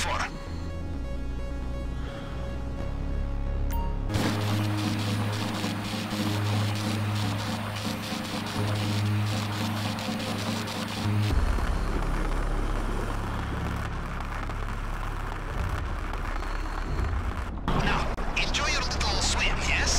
for. Now, enjoy your little swim, yes?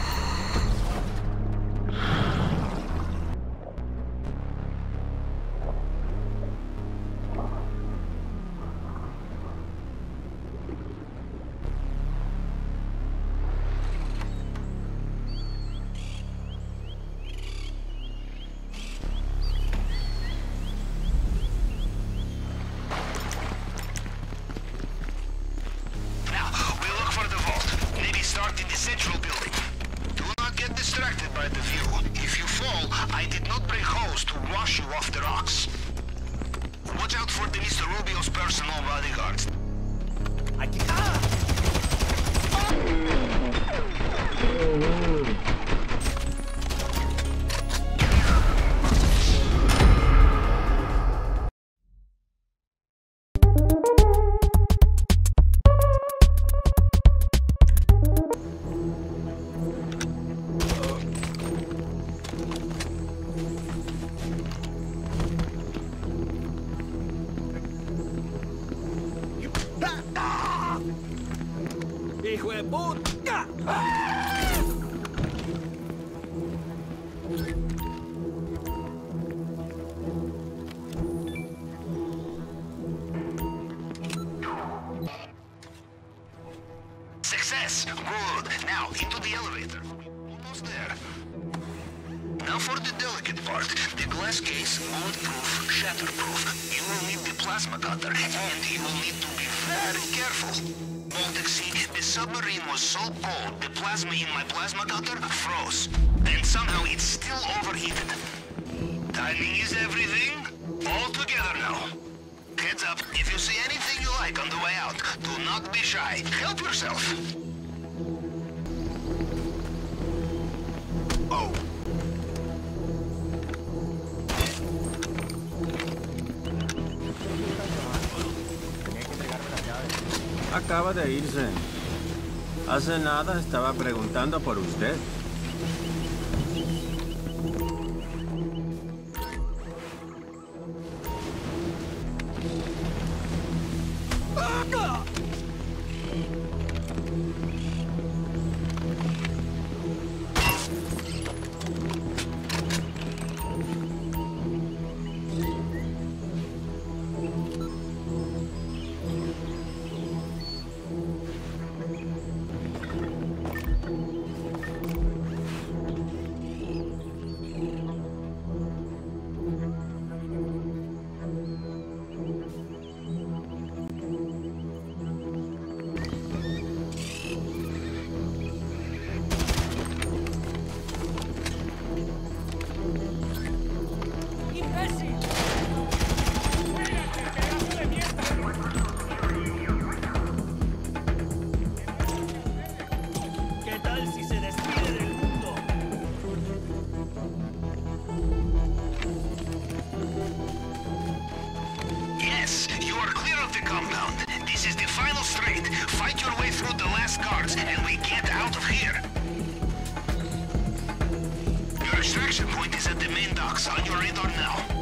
Start in the central building. Do not get distracted by the view. If you fall, I did not bring hose to wash you off the rocks. Watch out for the Mr. Rubio's personal bodyguards. ¡Hijo de puta! Success! Good. Now, into the elevator. Almost there. Now for the delicate part. The glass case, bulletproof, shatterproof. You will need the plasma cutter, and you will need to be very careful. Baltic Sea, the submarine was so cold, the plasma in my plasma cutter froze. And somehow it's still overheated. Timing is everything. All together now. Heads up, if you see anything you like on the way out, do not be shy. Help yourself. Oh. Acaba de irse. Hace nada estaba preguntando por usted. Compound. This is the final straight. Fight your way through the last guards and we get out of here. Your extraction point is at the main docks on your radar now.